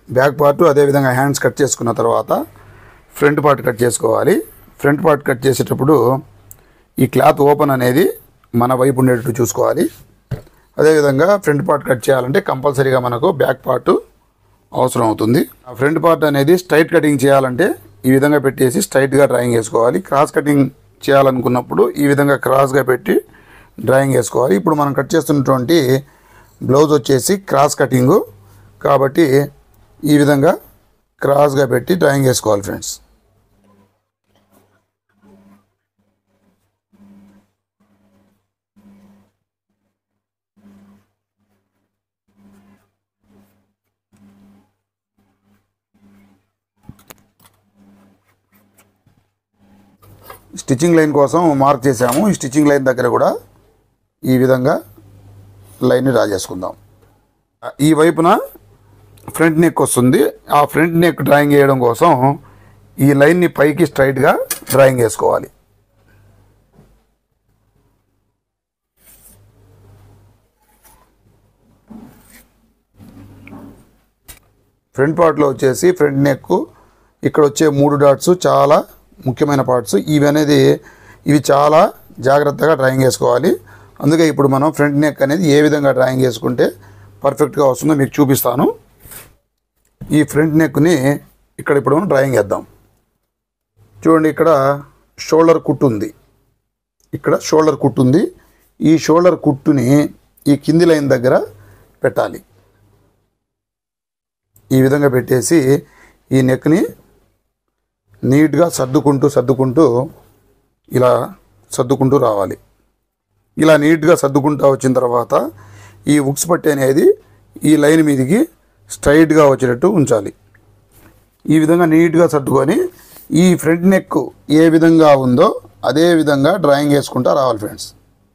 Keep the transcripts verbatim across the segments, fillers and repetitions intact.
Back part అదేవిధంగా hands cut చేసుకున్న తర్వాత ఫ్రంట్ పార్ట్ కట్ చేసుకోవాలి. ఫ్రంట్ పార్ట్ కట్ చేసేటప్పుడు ఈ క్లాత్ ఓపెన్ అనేది మన వైపు ఉండేటట్టు చూసుకోవాలి. అదేవిధంగా ఫ్రంట్ పార్ట్ కట్ చేయాలంటే కంపల్సరీగా మనకు బ్యాక్ పార్ట్ అవసరం అవుతుంది. ఆ ఫ్రంట్ పార్ట్ అనేది స్ట్రైట్ కటింగ్ చేయాలంటే ఈ విధంగా పెట్టేసి స్ట్రైట్గా డ్రాయింగ్ వేసుకోవాలి. క్రాస్ కటింగ్ చేయాలనుకున్నప్పుడు ఈ విధంగా క్రాస్గా పెట్టి డ్రాయింగ్ వేసుకోవాలి. ఇప్పుడు మనం కట్ చేస్తున్నటువంటి బ్లౌజ్ వచ్చేసి క్రాస్ కటింగు కాబట్టి ఈ విధంగా క్రాస్గా పెట్టి డ్రాయింగ్ వేసుకోవాలి ఫ్రెండ్స్. స్టిచ్చింగ్ లైన్ కోసం మార్క్ చేసాము. ఈ స్టిచ్చింగ్ లైన్ దగ్గర కూడా ఈ విధంగా లైన్ని డ్రా చేసుకుందాం. ఈ వైపున ఫ్రంట్ నెక్ వస్తుంది. ఆ ఫ్రంట్ నెక్ డ్రాయింగ్ వేయడం కోసం ఈ లైన్ని పైకి స్ట్రైట్గా డ్రాయింగ్ వేసుకోవాలి. ఫ్రంట్ పార్ట్లో వచ్చేసి ఫ్రంట్ నెక్ ఇక్కడ వచ్చే మూడు డాట్స్ చాలా ముఖ్యమైన పార్ట్స్. ఇవి అనేది ఇవి చాలా జాగ్రత్తగా డ్రాయింగ్ వేసుకోవాలి. అందుకే ఇప్పుడు మనం ఫ్రంట్ నెక్ అనేది ఏ విధంగా డ్రాయింగ్ వేసుకుంటే పర్ఫెక్ట్గా వస్తుందో మీకు చూపిస్తాను. ఈ ఫ్రంట్ నెక్ని ఇక్కడ ఇప్పుడు మనం డ్రాయింగ్ వేద్దాం. చూడండి, ఇక్కడ షోల్డర్ కుట్టు ఉంది. ఇక్కడ షోల్డర్ కుట్టు ఉంది. ఈ షోల్డర్ కుట్టుని ఈ కింది లైన్ దగ్గర పెట్టాలి. ఈ విధంగా పెట్టేసి ఈ నెక్ని నీట్గా సర్దుకుంటూ సర్దుకుంటూ ఇలా సర్దుకుంటూ రావాలి. ఇలా నీట్గా సర్దుకుంటూ వచ్చిన తర్వాత ఈ ఉక్స్ పట్టి అనేది ఈ లైన్ మీదకి స్ట్రైట్గా వచ్చేటట్టు ఉంచాలి. ఈ విధంగా నీట్గా సర్దుకొని ఈ ఫ్రంట్ నెక్ ఏ విధంగా ఉందో అదే విధంగా డ్రాయింగ్ వేసుకుంటూ రావాలి ఫ్రెండ్స్.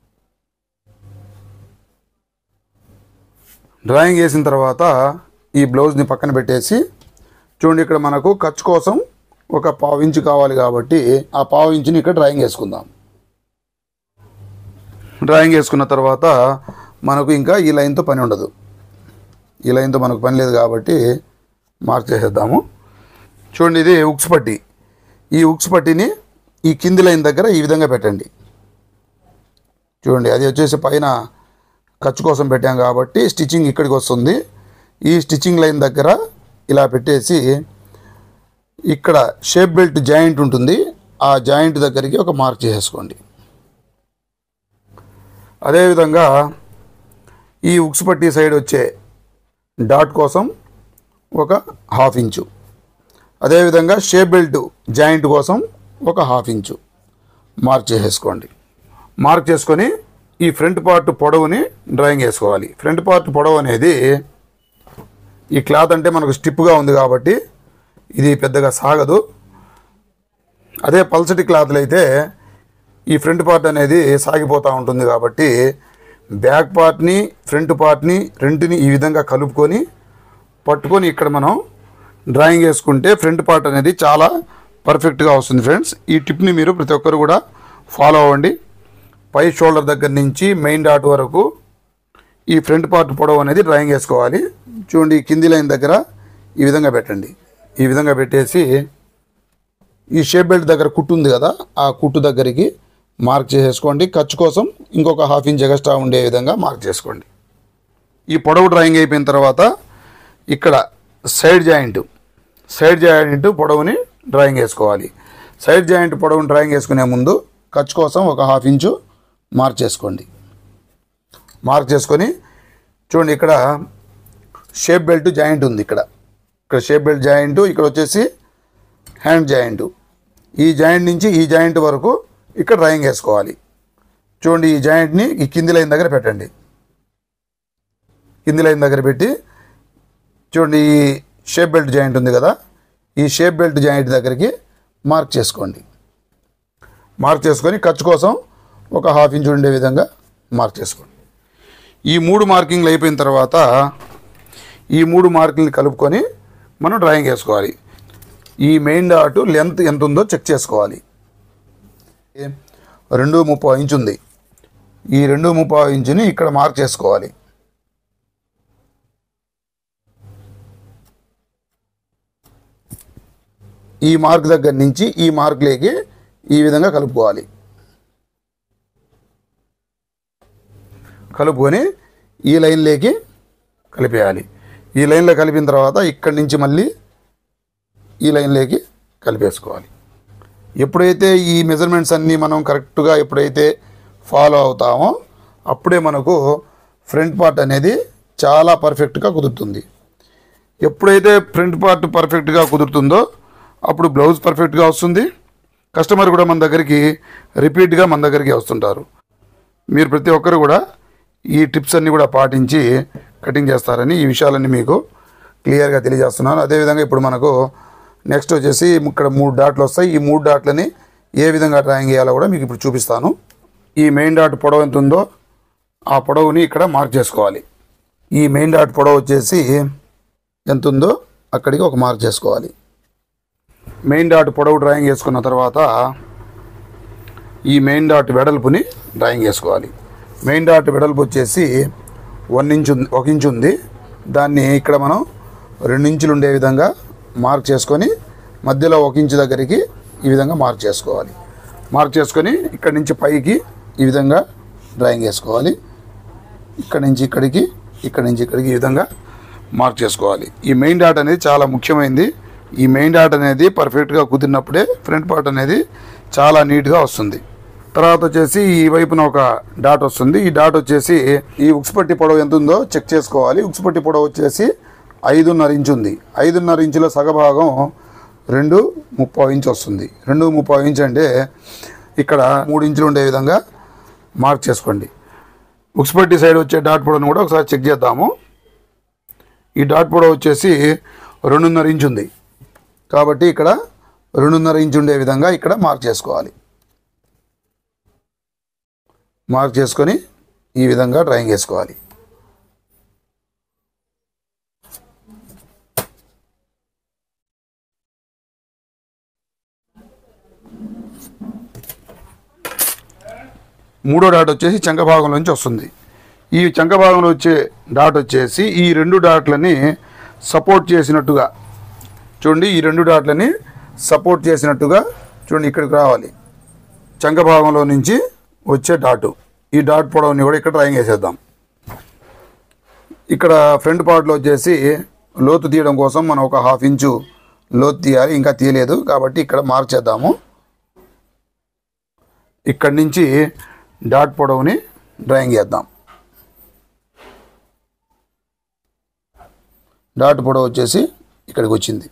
డ్రాయింగ్ వేసిన తర్వాత ఈ బ్లౌజ్ని పక్కన పెట్టేసి చూడండి, ఇక్కడ మనకు ఖర్చు కోసం ఒక పావు ఇంచు కావాలి కాబట్టి ఆ పావు ఇంచుని ఇక్కడ డ్రాయింగ్ వేసుకుందాం. డ్రాయింగ్ వేసుకున్న తర్వాత మనకు ఇంకా ఈ లైన్తో పని ఉండదు. ఈ లైన్తో మనకు పని లేదు కాబట్టి మార్క్ చేసేద్దాము. చూడండి, ఇది ఉక్స్ పట్టి. ఈ ఉక్స్ పట్టిని ఈ కింది లైన్ దగ్గర ఈ విధంగా పెట్టండి. చూడండి, అది వచ్చేసి పైన ఖర్చు కోసం పెట్టాం కాబట్టి స్టిచ్చింగ్ ఇక్కడికి వస్తుంది. ఈ స్టిచ్చింగ్ లైన్ దగ్గర ఇలా పెట్టేసి ఇక్కడ షేప్ బెల్ట్ జాయింట్ ఉంటుంది. ఆ జాయింట్ దగ్గరికి ఒక మార్క్ చేసుకోండి. అదేవిధంగా ఈ ఉక్స్ పట్టి సైడ్ వచ్చే డాట్ కోసం ఒక హాఫ్ ఇంచు, అదేవిధంగా షేప్ బెల్ట్ జాయింట్ కోసం ఒక హాఫ్ ఇంచు మార్క్ చేసేసుకోండి. మార్క్ చేసుకొని ఈ ఫ్రంట్ పార్ట్ పొడవుని డ్రాయింగ్ వేసుకోవాలి. ఫ్రంట్ పార్ట్ పొడవు అనేది ఈ క్లాత్ అంటే మనకు స్టిప్గా ఉంది కాబట్టి ఇది పెద్దగా సాగదు. అదే పల్సటి క్లాత్లు అయితే ఈ ఫ్రంట్ పార్ట్ అనేది సాగిపోతూ ఉంటుంది కాబట్టి బ్యాక్ పార్ట్ని ఫ్రంట్ పార్ట్ని రెంటిని ఈ విధంగా కలుపుకొని పట్టుకొని ఇక్కడ మనం డ్రాయింగ్ వేసుకుంటే ఫ్రంట్ పార్ట్ అనేది చాలా పర్ఫెక్ట్గా వస్తుంది ఫ్రెండ్స్. ఈ టిప్ని మీరు ప్రతి ఒక్కరు కూడా ఫాలో అవ్వండి. పై షోల్డర్ దగ్గర నుంచి మెయిన్ డాట్ వరకు ఈ ఫ్రంట్ పార్ట్ పొడవు అనేది డ్రాయింగ్ వేసుకోవాలి. చూడండి, ఈ కింది లైన్ దగ్గర ఈ విధంగా పెట్టండి. ఈ విధంగా పెట్టేసి ఈ షేప్ బెల్ట్ దగ్గర కుట్టు ఉంది కదా, ఆ కుట్టు దగ్గరికి మార్క్ చేసేసుకోండి. ఖర్చు కోసం ఇంకొక హాఫ్ ఇంచ్ ఎక్స్ట్రా ఉండే విధంగా మార్క్ చేసుకోండి. ఈ పొడవు డ్రాయింగ్ అయిపోయిన తర్వాత ఇక్కడ సైడ్ జాయింట్ సైడ్ జాయింట్ పొడవుని డ్రాయింగ్ వేసుకోవాలి. సైడ్ జాయింట్ పొడవుని డ్రాయింగ్ వేసుకునే ముందు ఖర్చు కోసం ఒక హాఫ్ ఇంచు మార్క్ చేసుకోండి. మార్క్ చేసుకొని చూడండి, ఇక్కడ షేప్ బెల్ట్ జాయింట్ ఉంది. ఇక్కడ ఇక్కడ షేప్ బెల్ట్ జాయింట్, ఇక్కడ వచ్చేసి హ్యాండ్ జాయింట్. ఈ జాయింట్ నుంచి ఈ జాయింట్ వరకు ఇక్కడ డ్రాయింగ్ వేసుకోవాలి. చూడండి, ఈ జాయింట్ని ఈ కింది లైన్ దగ్గర పెట్టండి. కింది లైన్ దగ్గర పెట్టి చూడండి, ఈ షేప్ బెల్ట్ జాయింట్ ఉంది కదా, ఈ షేప్ బెల్ట్ జాయింట్ దగ్గరికి మార్క్ చేసుకోండి. మార్క్ చేసుకొని ఖర్చు కోసం ఒక హాఫ్ ఇంచ్ ఉండే విధంగా మార్క్ చేసుకోండి. ఈ మూడు మార్కింగ్లు అయిపోయిన తర్వాత ఈ మూడు మార్కింగ్లు కలుపుకొని మనం డ్రాయింగ్ వేసుకోవాలి. ఈ మెయిన్ డాట్ లెంత్ ఎంత ఉందో చెక్ చేసుకోవాలి. రెండు ముప్పై ఇంచు ఉంది. ఈ రెండు ముప్పై ఇంచుని ఇక్కడ మార్క్ చేసుకోవాలి. ఈ మార్క్ దగ్గర నుంచి ఈ మార్క్లోకి ఈ విధంగా కలుపుకోవాలి. కలుపుకొని ఈ లైన్లోకి కలిపేయాలి. ఈ లైన్లో కలిపిన తర్వాత ఇక్కడి నుంచి మళ్ళీ ఈ లైన్లోకి కలిపేసుకోవాలి. ఎప్పుడైతే ఈ మెజర్మెంట్స్ అన్నీ మనం కరెక్ట్గా ఎప్పుడైతే ఫాలో అవుతామో అప్పుడే మనకు ఫ్రంట్ పార్ట్ అనేది చాలా పర్ఫెక్ట్గా కుదురుతుంది. ఎప్పుడైతే ఫ్రంట్ పార్ట్ పర్ఫెక్ట్గా కుదురుతుందో అప్పుడు బ్లౌజ్ పర్ఫెక్ట్గా వస్తుంది. కస్టమర్ కూడా మన దగ్గరికి రిపీట్గా మన దగ్గరికి వస్తుంటారు. మీరు ప్రతి ఒక్కరు కూడా ఈ టిప్స్ అన్నీ కూడా పాటించి కటింగ్ చేస్తారని ఈ విషయాలన్నీ మీకు క్లియర్గా తెలియజేస్తున్నాను. అదేవిధంగా ఇప్పుడు మనకు నెక్స్ట్ వచ్చేసి ఇక్కడ మూడు డాట్లు వస్తాయి. ఈ మూడు డాట్లని ఏ విధంగా డ్రాయింగ్ చేయాలో కూడా మీకు ఇప్పుడు చూపిస్తాను. ఈ మెయిన్ డాట్ పొడవు ఎంత ఉందో ఆ పొడవుని ఇక్కడ మార్క్ చేసుకోవాలి. ఈ మెయిన్ డాట్ పొడవు వచ్చేసి ఎంత ఉందో అక్కడికి ఒక మార్క్ చేసుకోవాలి. మెయిన్ డాట్ పొడవు డ్రాయింగ్ చేసుకున్న తర్వాత ఈ మెయిన్ డాట్ వెడల్పుని డ్రాయింగ్ చేసుకోవాలి. మెయిన్ డాట్ వెడల్పు వచ్చేసి వన్ ఇంచ్ ఉంది, ఒక ఇంచు ఉంది. దాన్ని ఇక్కడ మనం రెండు ఇంచులు ఉండే విధంగా మార్క్ చేసుకొని మధ్యలో ఒక ఇంచు దగ్గరికి ఈ విధంగా మార్క్ చేసుకోవాలి. మార్క్ చేసుకొని ఇక్కడి నుంచి పైకి ఈ విధంగా డ్రాయింగ్ చేసుకోవాలి. ఇక్కడి నుంచి ఇక్కడికి, ఇక్కడి నుంచి ఇక్కడికి ఈ విధంగా మార్క్ చేసుకోవాలి. ఈ మెయిన్ డాట్ అనేది చాలా ముఖ్యమైనది. ఈ మెయిన్ డాట్ అనేది పర్ఫెక్ట్గా కుదిరినప్పుడే ఫ్రంట్ పార్ట్ అనేది చాలా నీట్గా వస్తుంది. తర్వాత వచ్చేసి ఈ వైపున ఒక డాట్ వస్తుంది. ఈ డాట్ వచ్చేసి ఈ ఉక్స్ పట్టి పొడవు ఎంత ఉందో చెక్ చేసుకోవాలి. ఉక్స్ పట్టి పొడవు వచ్చేసి ఐదున్నర ఇంచు ఉంది. ఐదున్నర ఇంచులో సగభాగం రెండు ముప్పై ఇంచు వస్తుంది. రెండు ముప్పై ఇంచు అంటే ఇక్కడ మూడు ఇంచులు ఉండే విధంగా మార్క్ చేసుకోండి. ఉక్స్ పట్టి సైడ్ వచ్చే డాట్ పొడవును కూడా ఒకసారి చెక్ చేద్దాము. ఈ డాట్ పొడవు వచ్చేసి రెండున్నర ఇంచు ఉంది కాబట్టి ఇక్కడ రెండున్నర ఇంచు ఉండే విధంగా ఇక్కడ మార్క్ చేసుకోవాలి. మార్క్ చేసుకొని ఈ విధంగా డ్రాయింగ్ చేసుకోవాలి. మూడో డాట్ వచ్చేసి చంక భాగంలోంచి వస్తుంది. ఈ చంక భాగంలో వచ్చే డాట్ వచ్చేసి ఈ రెండు డాట్లని సపోర్ట్ చేసినట్టుగా చూడండి. ఈ రెండు డాట్లని సపోర్ట్ చేసినట్టుగా చూడండి ఇక్కడికి రావాలి. చంక భాగంలో నుంచి వచ్చే డాటు ఈ డాట్ పొడవుని కూడా ఇక్కడ డ్రాయింగ్ వేసేద్దాం. ఇక్కడ ఫ్రంట్ పార్ట్లో వచ్చేసి లోతు తీయడం కోసం మనం ఒక హాఫ్ ఇంచు లోతు తీయాలి. ఇంకా తీయలేదు కాబట్టి ఇక్కడ మార్క్ చేద్దాము. ఇక్కడి నుంచి డాట్ పొడవుని డ్రాయింగ్ చేద్దాం. డాట్ పొడవు వచ్చేసి ఇక్కడికి వచ్చింది.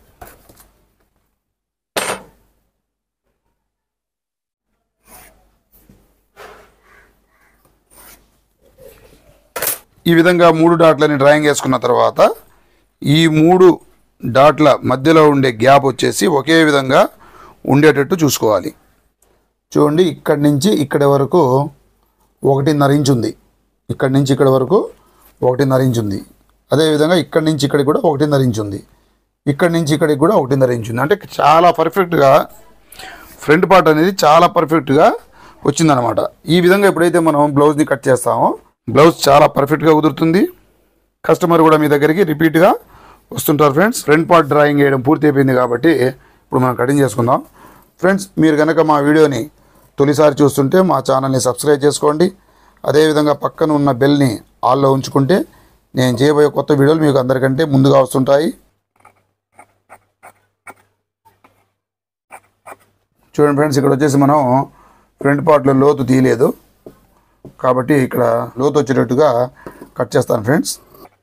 ఈ విధంగా మూడు డాట్లని డ్రాయింగ్ చేసుకున్న తర్వాత ఈ మూడు డాట్ల మధ్యలో ఉండే గ్యాప్ వచ్చేసి ఒకే విధంగా ఉండేటట్టు చూసుకోవాలి. చూడండి ఇక్కడి నుంచి ఇక్కడి వరకు ఒకటిన్నర ఇంచు ఉంది. ఇక్కడి నుంచి ఇక్కడి వరకు ఒకటిన్నర ఇంచు ఉంది. అదేవిధంగా ఇక్కడి నుంచి ఇక్కడికి కూడా ఒకటిన్నర ఇంచు ఉంది. ఇక్కడి నుంచి ఇక్కడికి కూడా ఒకటిన్నర ఇంచు ఉంది. అంటే చాలా పర్ఫెక్ట్గా ఫ్రంట్ పార్ట్ అనేది చాలా పర్ఫెక్ట్గా వచ్చిందనమాట. ఈ విధంగా ఎప్పుడైతే మనం బ్లౌజ్ని కట్ చేస్తామో బ్లౌజ్ చాలా పర్ఫెక్ట్గా కుదురుతుంది. కస్టమర్ కూడా మీ దగ్గరికి రిపీట్గా వస్తుంటారు. ఫ్రెండ్స్ ఫ్రంట్ పార్ట్ డ్రాయింగ్ వేయడం పూర్తి అయిపోయింది కాబట్టి ఇప్పుడు మనం కటింగ్ చేసుకుందాం. ఫ్రెండ్స్ మీరు కనుక మా వీడియోని తొలిసారి చూస్తుంటే మా ఛానల్ని సబ్స్క్రైబ్ చేసుకోండి. అదేవిధంగా పక్కన ఉన్న బెల్ని ఆల్లో ఉంచుకుంటే నేను చేయబోయే కొత్త వీడియోలు మీకు అందరికంటే ముందుగా వస్తుంటాయి. చూడండి ఫ్రెండ్స్ ఇక్కడ వచ్చేసి మనం ఫ్రంట్ పార్ట్లో లోతు తీయలేదు కాబట్టి ఇక్కడ లోతు వచ్చేటట్టుగా కట్ చేస్తాను ఫ్రెండ్స్.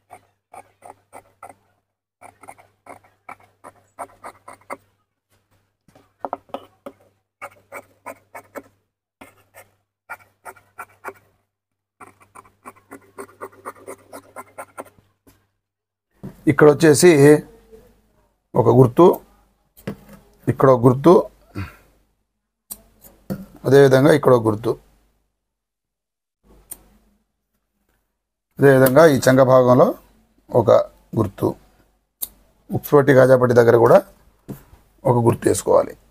ఇక్కడ వచ్చేసి ఒక గుర్తు, ఇక్కడ ఒక గుర్తు, అదేవిధంగా ఇక్కడ ఒక గుర్తు, అదేవిధంగా ఈ చంక భాగంలో ఒక గుర్తు, ఉక్స్ పట్టి కాజాపట్టి దగ్గర కూడా ఒక గుర్తు వేసుకోవాలి.